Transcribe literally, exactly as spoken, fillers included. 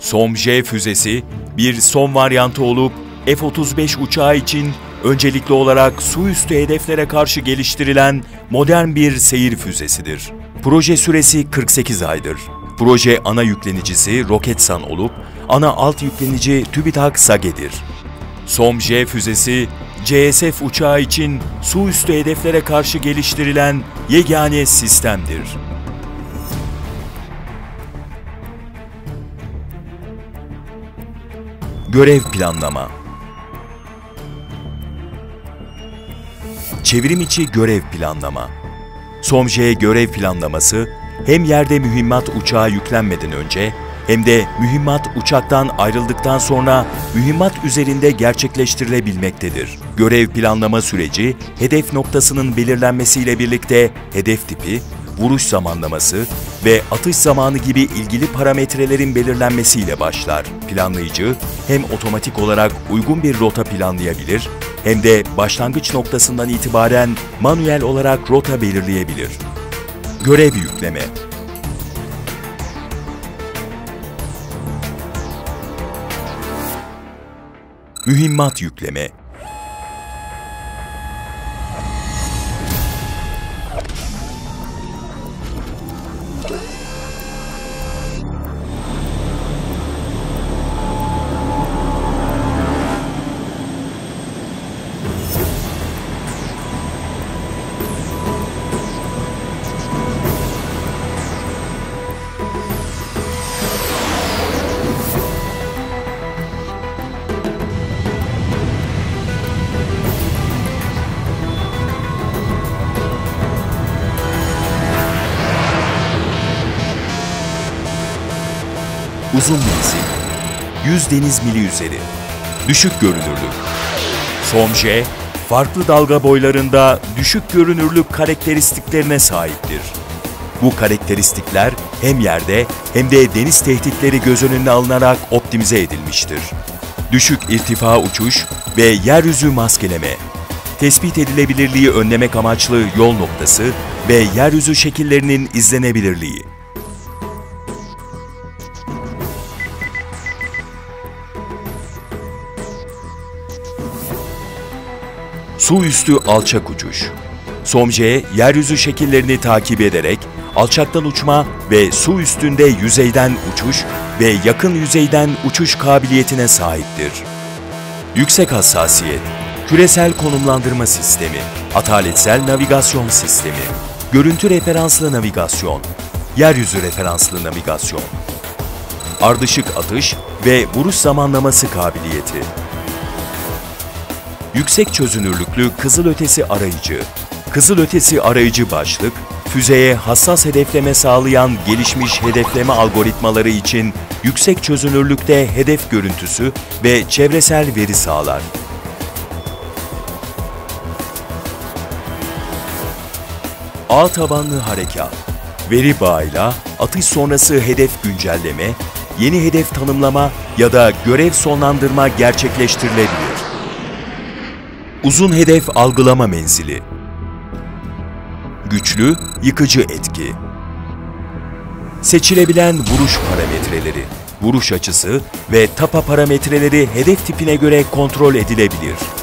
S O M J füzesi bir S O M varyantı olup F otuz beş uçağı için öncelikli olarak su üstü hedeflere karşı geliştirilen modern bir seyir füzesidir. Proje süresi kırk sekiz aydır. Proje ana yüklenicisi Roketsan olup ana alt yüklenici TÜBİTAK SAGE'dir. S O M J füzesi, C S F uçağı için su üstü hedeflere karşı geliştirilen yegane sistemdir. Görev planlama. Çevrim içi görev planlama. S O M J görev planlaması hem yerde mühimmat uçağa yüklenmeden önce hem de mühimmat uçaktan ayrıldıktan sonra mühimmat üzerinde gerçekleştirilebilmektedir. Görev planlama süreci hedef noktasının belirlenmesiyle birlikte hedef tipi, vuruş zamanlaması ve atış zamanı gibi ilgili parametrelerin belirlenmesiyle başlar. Planlayıcı hem otomatik olarak uygun bir rota planlayabilir hem de başlangıç noktasından itibaren manuel olarak rota belirleyebilir. Görev yükleme. Mühimmat yükleme. Uzun menzil, yüz deniz mili üzeri, düşük görünürlük. S O M J, farklı dalga boylarında düşük görünürlük karakteristiklerine sahiptir. Bu karakteristikler hem yerde hem de deniz tehditleri göz önüne alınarak optimize edilmiştir. Düşük irtifa uçuş ve yeryüzü maskeleme, tespit edilebilirliği önlemek amaçlı yol noktası ve yeryüzü şekillerinin izlenebilirliği. Su üstü alçak uçuş. S O M J, yeryüzü şekillerini takip ederek alçaktan uçma ve su üstünde yüzeyden uçuş ve yakın yüzeyden uçuş kabiliyetine sahiptir. Yüksek hassasiyet, küresel konumlandırma sistemi, ataletsel navigasyon sistemi, görüntü referanslı navigasyon, yeryüzü referanslı navigasyon, ardışık atış ve vuruş zamanlaması kabiliyeti. Yüksek çözünürlüklü kızılötesi arayıcı, kızılötesi arayıcı başlık, füzeye hassas hedefleme sağlayan gelişmiş hedefleme algoritmaları için yüksek çözünürlükte hedef görüntüsü ve çevresel veri sağlar. Ağ tabanlı harekat, veri bağıyla atış sonrası hedef güncelleme, yeni hedef tanımlama ya da görev sonlandırma gerçekleştirilebilir. Uzun hedef algılama menzili. Güçlü, yıkıcı etki. Seçilebilen vuruş parametreleri, vuruş açısı ve tapa parametreleri hedef tipine göre kontrol edilebilir.